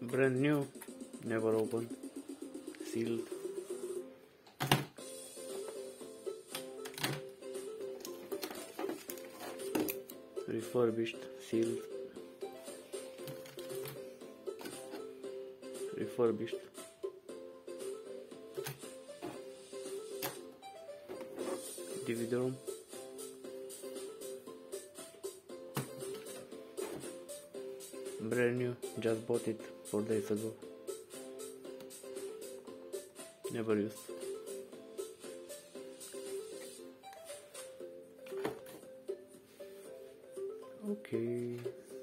Brand new, never opened, sealed. Refurbished, sealed. Refurbished. DVD-ROM. Brand new, just bought it 4 days ago. Never used. Okay.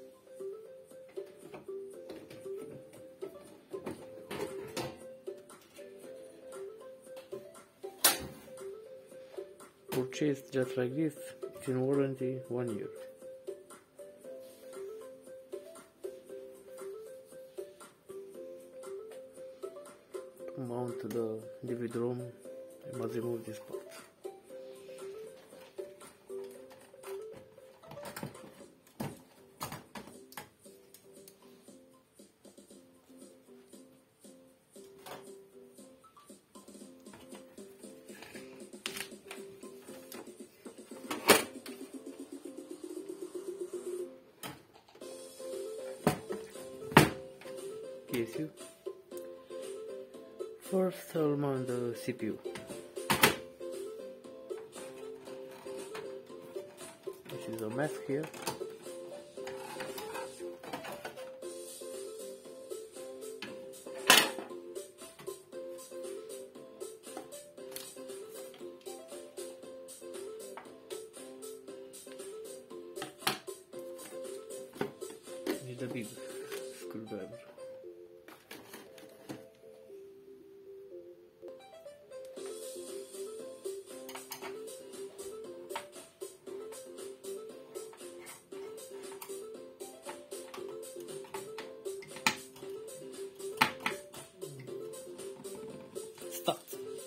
Purchased just like this, it's in warranty 1 year. To mount the DVD-ROM, I must remove this part. Issue. First, I'll mount the CPU. This is a mess here. Need a big screwdriver. Start.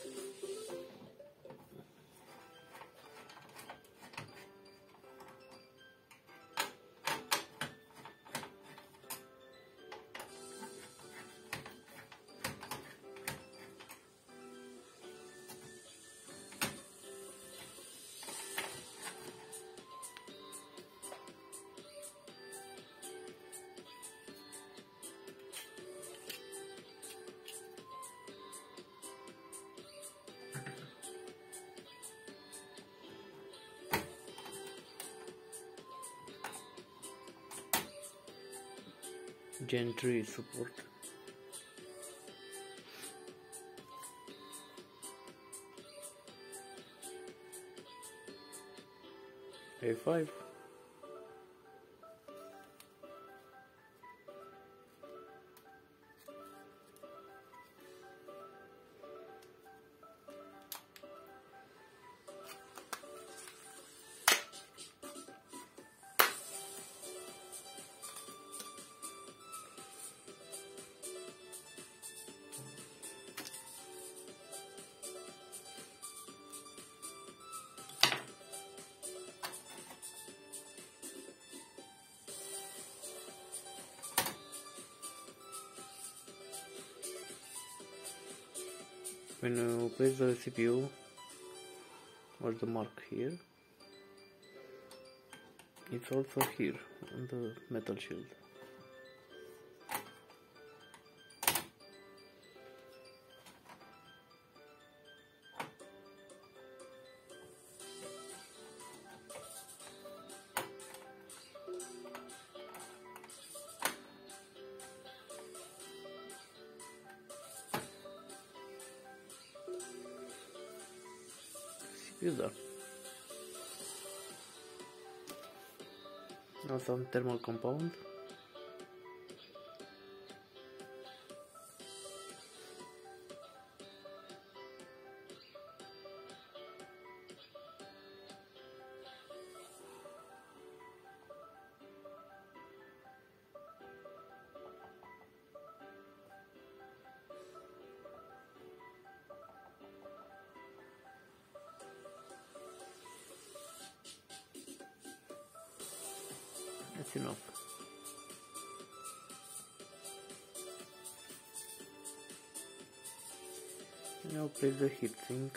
Gen 3 support. i5. When you place the CPU, or the mark here, it's also here on the metal shield. Use that. Now some thermal compound. That's enough. Now place the heatsink.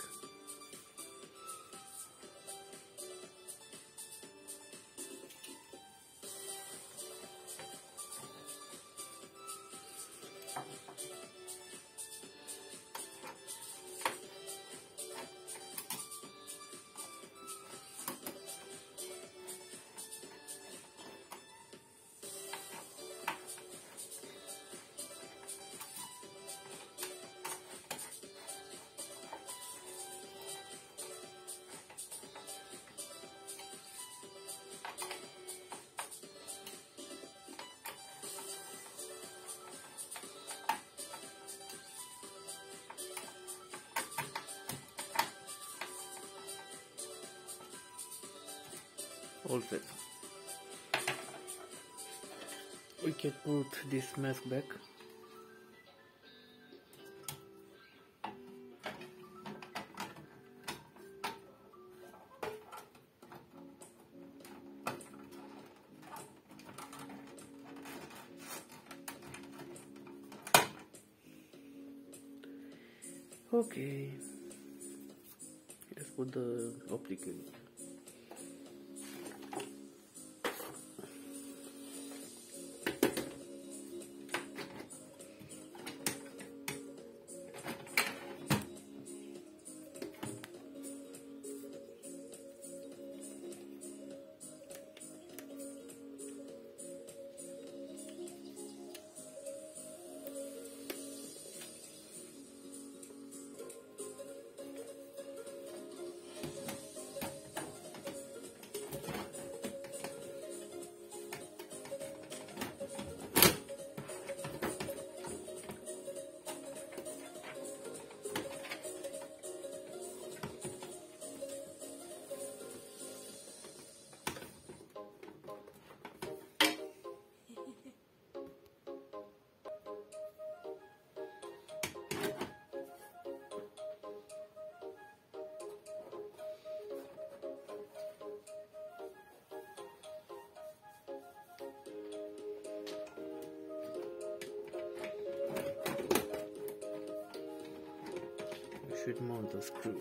All set. We can put this mask back. Okay, let's put the optical. Should mount the screw.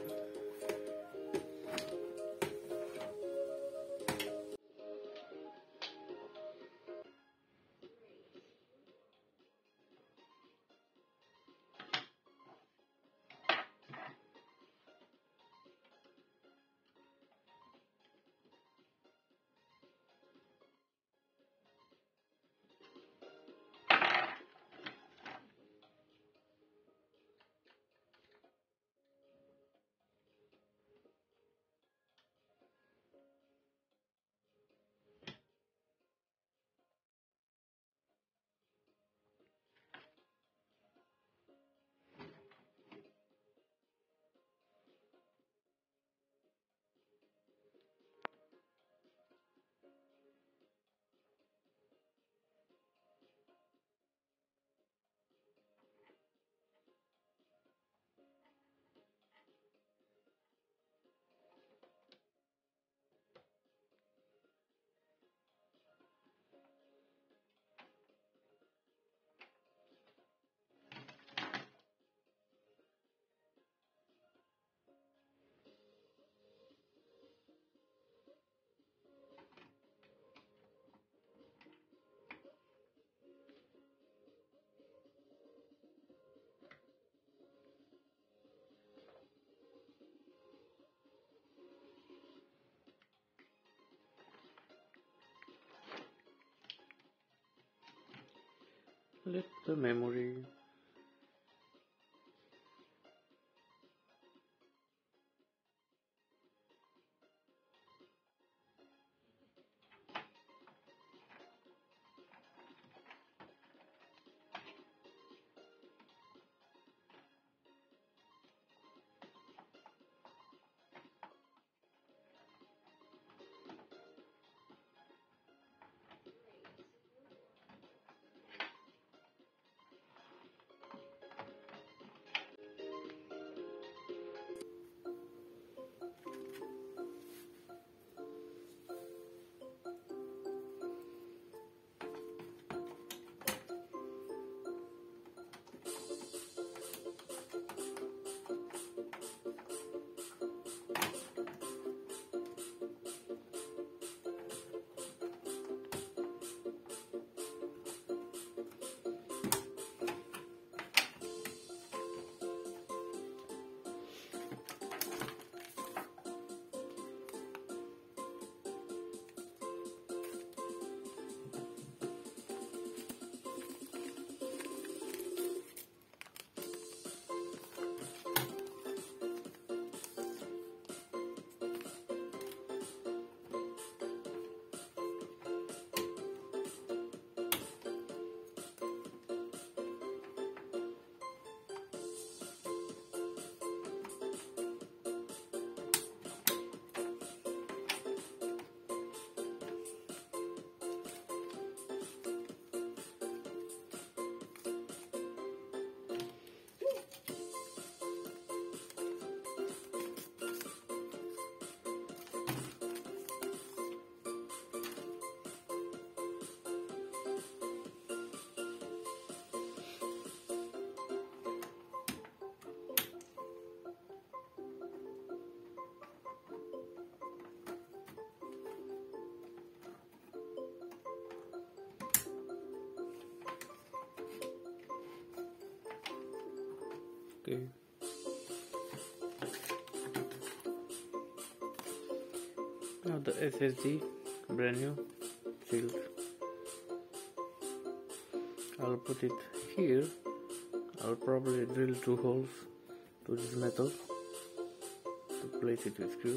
Let the memory. Okay. Now the SSD, brand new, sealed. I'll put it here. I'll probably drill 2 holes to this metal to place it with screws.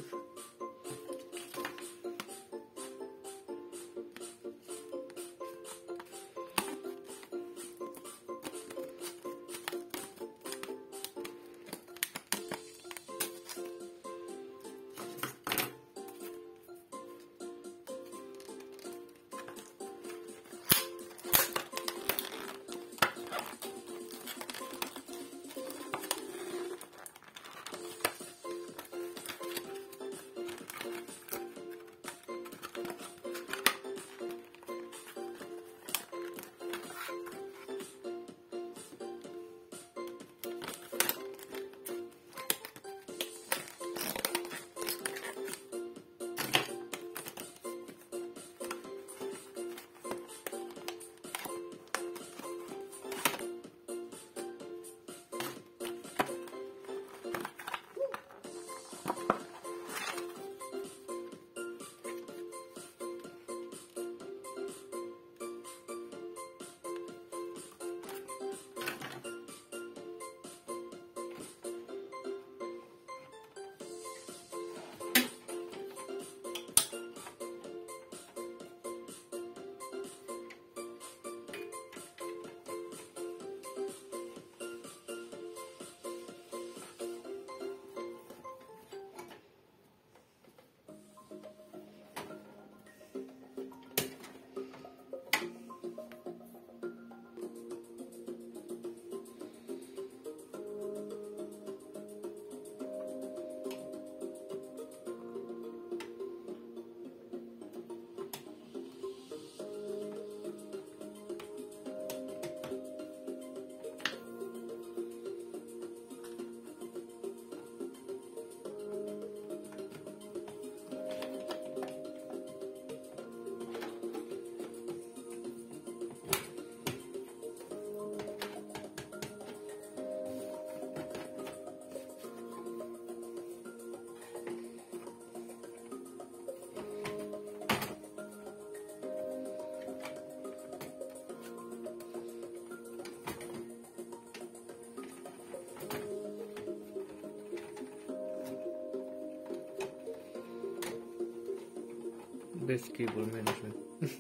Best cable management.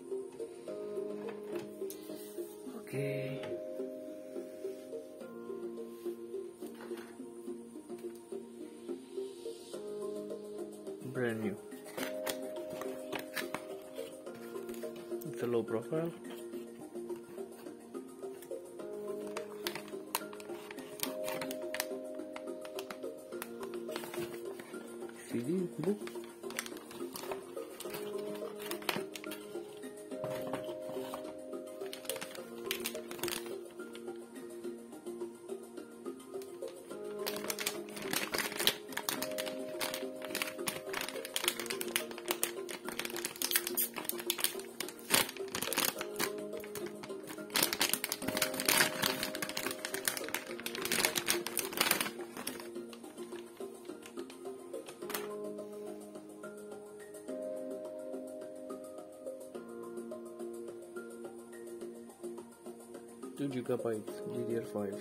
Okay. Brand new. It's a low profile. CD book. Gigabyte DDR5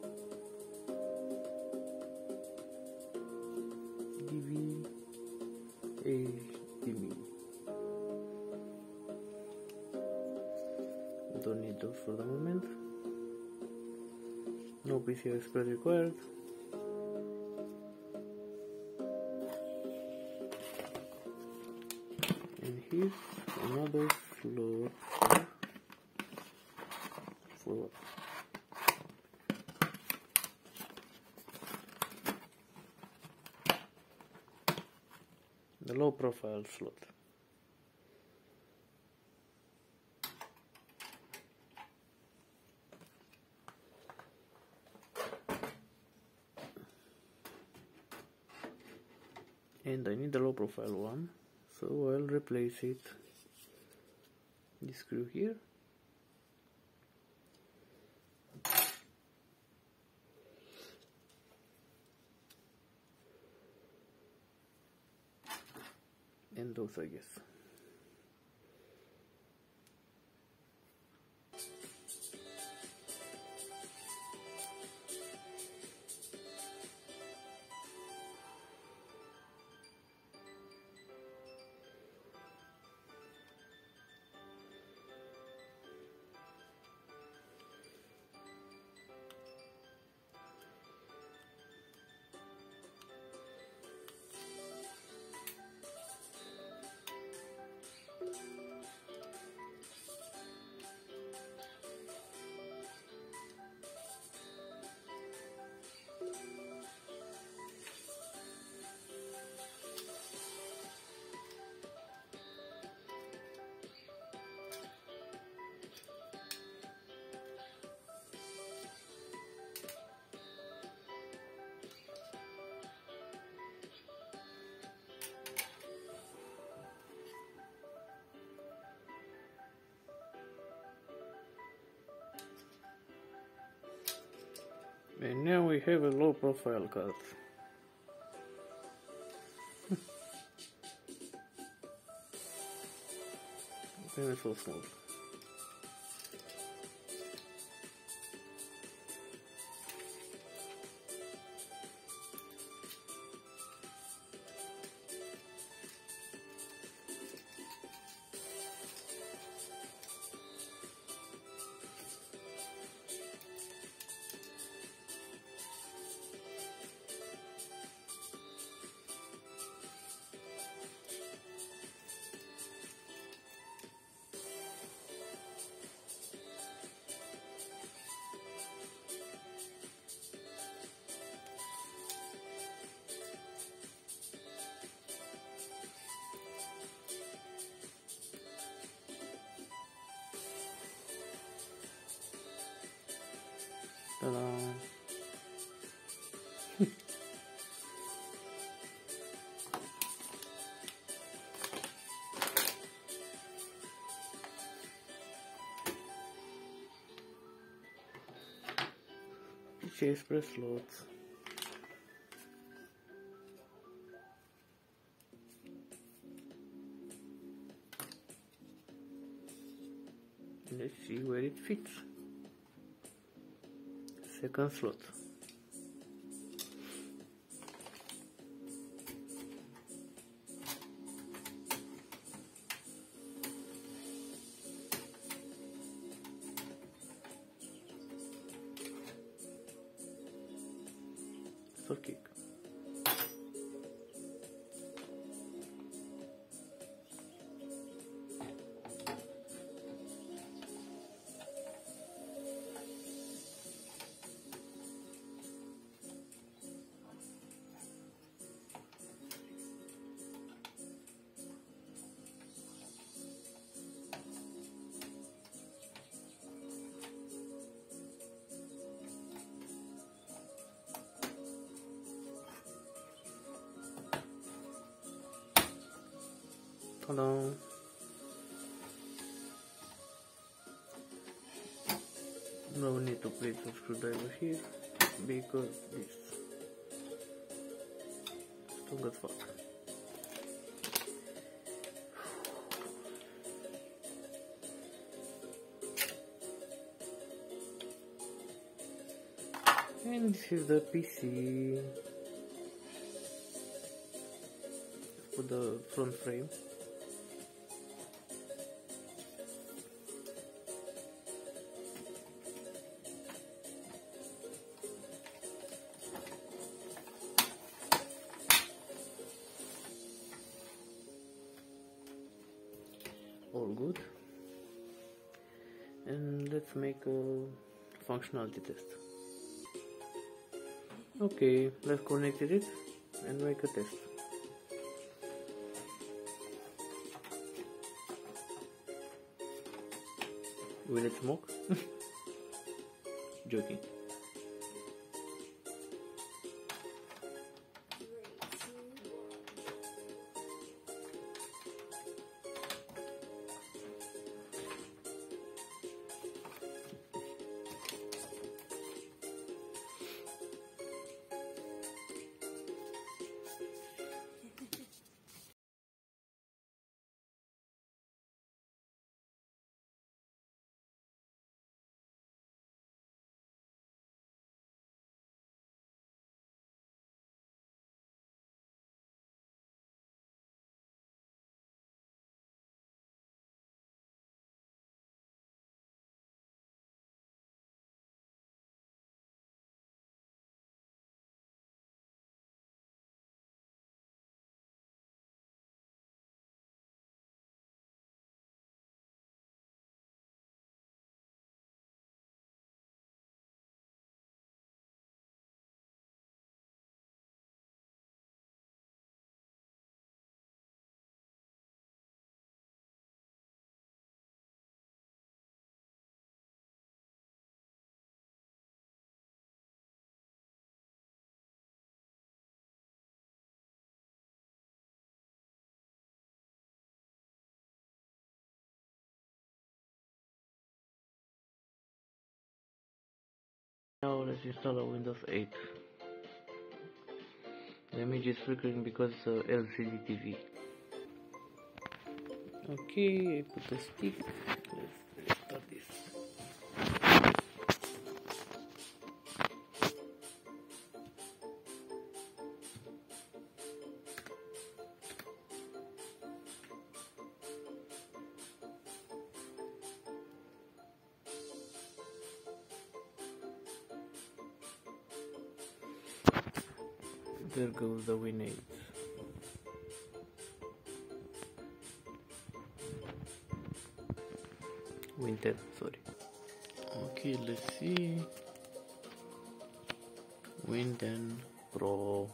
GB. Don't need those for the moment. No PCI Express required. And here's another slot for the low profile slot. And I need the low profile one, so I'll replace it, this screw here, and those, I guess. And now we have a low profile card. Very so small. Ta-da! PCI Express slots. Let's see where it fits. Second slot. Okay. Ta-da! Now we need to place a screwdriver here because this strong as fuck. And this is the PC for the front frame. All good. And let's make a functionality test. Okay, let's connect it and make a test. Will it smoke? Joking. Now let's install a Windows 8. The image is flickering because LCD TV. Okay, I put the stick. Let's start this. There goes the Win 8. Win 10, sorry. Okay, let's see. Win 10 Pro.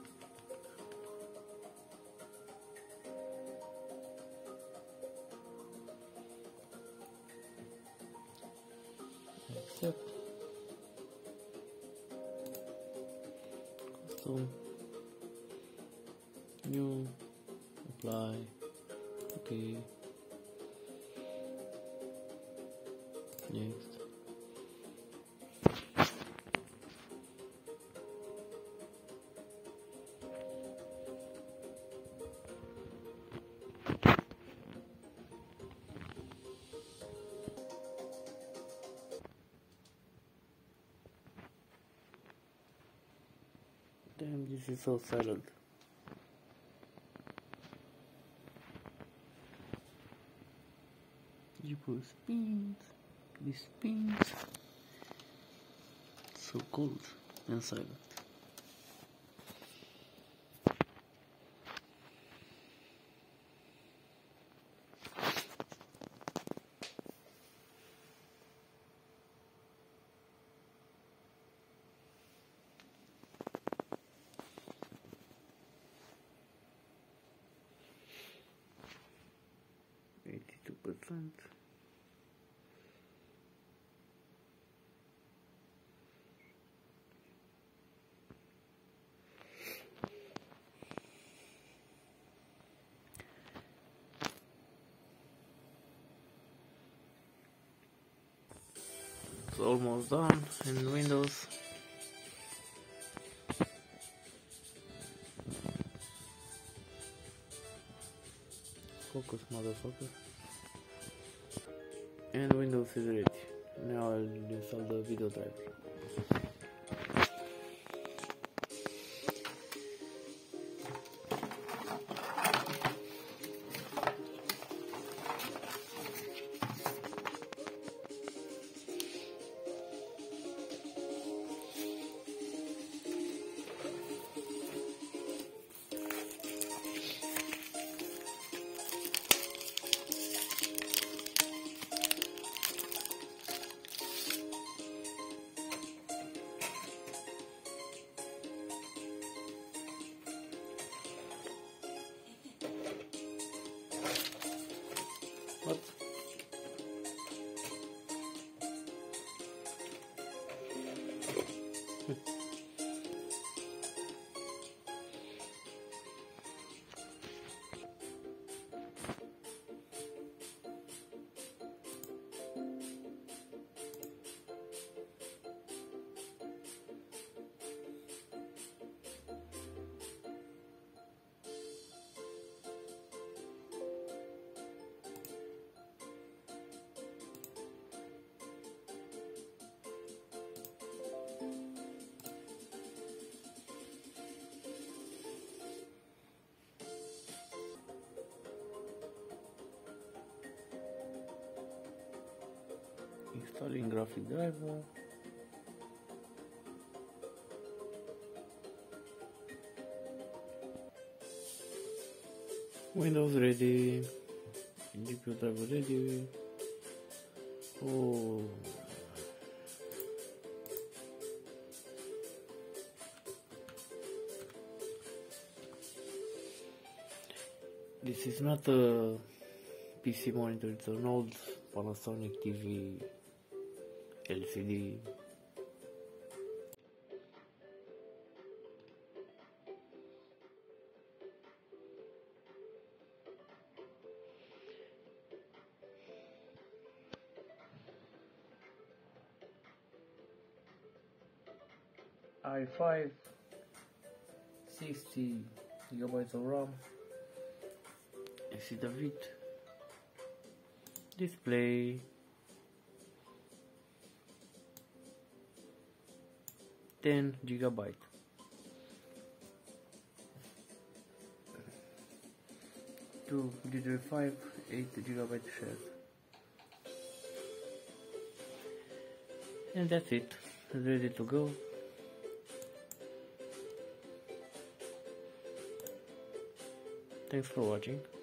Accept. Custom. New. Apply. Okay. Next. Damn, this is so silent. GPU spins. This spins. So cold and silent. %. It's almost done in Windows. Focus, motherfucker. And Windows is ready. Now I'll install the video driver. What? Installing graphic driver. Windows ready. GPU driver ready. Oh. This is not a PC monitor, it's an old Panasonic TV LCD. i5 60 gigabytes of RAM. You see the width, display, GB 2 DDR5 8GB shared. And that's it, ready to go. Thanks for watching.